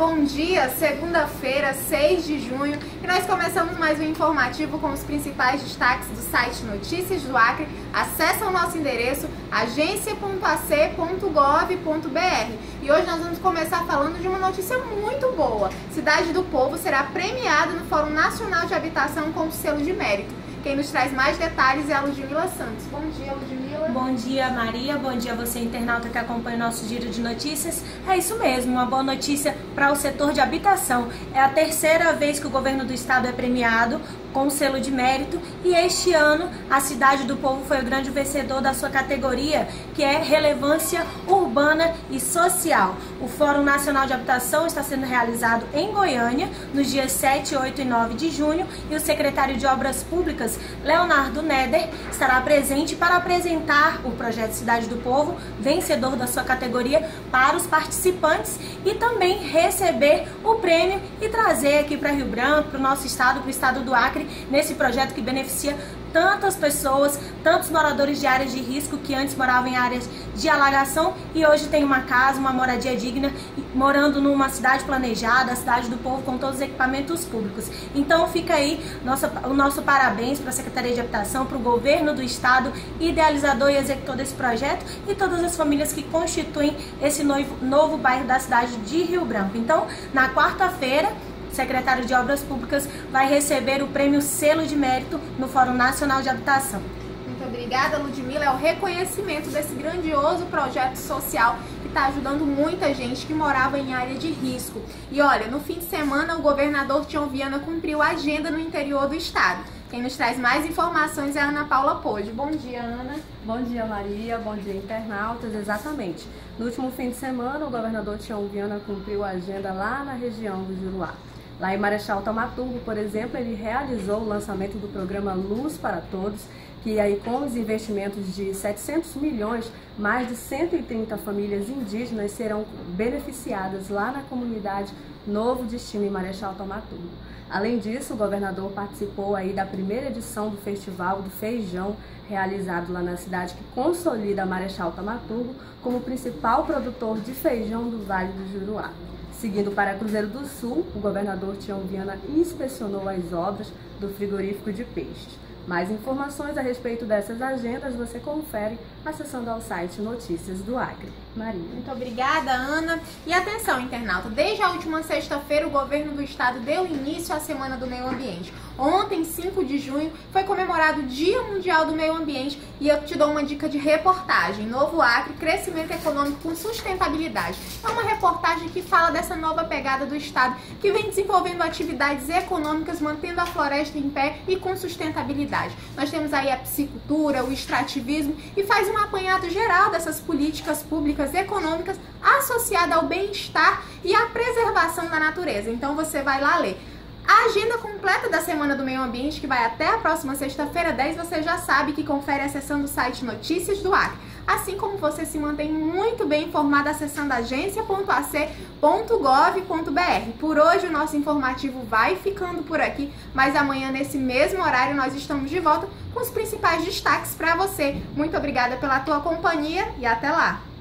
bom dia, segunda-feira, 6 de junho, e nós começamos mais um informativo com os principais destaques do site Notícias do Acre. Acesse o nosso endereço agência.ac.gov.br e hoje nós vamos começar falando de uma notícia muito boa. Cidade do Povo será premiada no Fórum Nacional de Habitação com o selo de mérito. Quem nos traz mais detalhes é a Ludmila Santos. Bom dia, Ludmila. Bom dia, Maria. Bom dia a você, internauta que acompanha o nosso giro de notícias. É isso mesmo, uma boa notícia para o setor de habitação. É a terceira vez que o governo do estado é premiado com o selo de mérito e este ano a Cidade do Povo foi o grande vencedor da sua categoria, que é relevância urbana e social. O Fórum Nacional de Habitação está sendo realizado em Goiânia nos dias 7, 8 e 9 de junho e o secretário de Obras Públicas, Leonardo Neder, estará presente para apresentar o projeto Cidade do Povo, vencedor da sua categoria, para os participantes e também receber o prêmio e trazer aqui para Rio Branco, para o nosso estado, para o estado do Acre, nesse projeto que beneficia tantas pessoas, tantos moradores de áreas de risco que antes moravam em áreas de alagação e hoje tem uma casa, uma moradia digna, morando numa cidade planejada, a Cidade do Povo com todos os equipamentos públicos. Então fica aí o nosso parabéns para a Secretaria de Habitação, para o governo do estado, idealizador e executor desse projeto e todas as famílias que constituem esse novo bairro da cidade de Rio Branco. Então, na quarta-feira, o secretário de Obras Públicas vai receber o prêmio Selo de Mérito no Fórum Nacional de Habitação. Muito obrigada, Ludmila. É o reconhecimento desse grandioso projeto social que está ajudando muita gente que morava em área de risco. E olha, no fim de semana o governador Tião Viana cumpriu a agenda no interior do estado. Quem nos traz mais informações é a Ana Paula Pode. Bom dia, Ana. Bom dia, Maria. Bom dia, internautas. Exatamente. No último fim de semana, o governador Tião Viana cumpriu a agenda lá na região do Juruá. Lá em Marechal Thaumaturgo, por exemplo, ele realizou o lançamento do programa Luz para Todos, que aí com os investimentos de 700 milhões, mais de 130 famílias indígenas serão beneficiadas lá na comunidade Novo Destino em Marechal Thaumaturgo. Além disso, o governador participou aí da primeira edição do Festival do Feijão, realizado lá na cidade, que consolida Marechal Thaumaturgo como principal produtor de feijão do Vale do Juruá. Seguindo para Cruzeiro do Sul, o governador Tião Viana inspecionou as obras do frigorífico de peixes. Mais informações a respeito dessas agendas você confere acessando ao site Notícias do Acre. Maria. Muito obrigada, Ana. E atenção, internauta, desde a última sexta-feira o governo do estado deu início à Semana do Meio Ambiente. Ontem, 5 de junho, foi comemorado o Dia Mundial do Meio Ambiente e eu te dou uma dica de reportagem. Novo Acre, crescimento econômico com sustentabilidade. É uma reportagem que fala dessa nova pegada do estado, que vem desenvolvendo atividades econômicas, mantendo a floresta em pé e com sustentabilidade. Nós temos aí a piscicultura, o extrativismo e faz um apanhado geral dessas políticas públicas econômicas associada ao bem-estar e à preservação da natureza. Então você vai lá ler. A agenda completa da Semana do Meio Ambiente, que vai até a próxima sexta-feira 10, você já sabe que confere acessando o site Notícias do Acre. Assim como você se mantém muito bem informado acessando agência.ac.gov.br. Por hoje o nosso informativo vai ficando por aqui, mas amanhã nesse mesmo horário nós estamos de volta com os principais destaques para você. Muito obrigada pela tua companhia e até lá!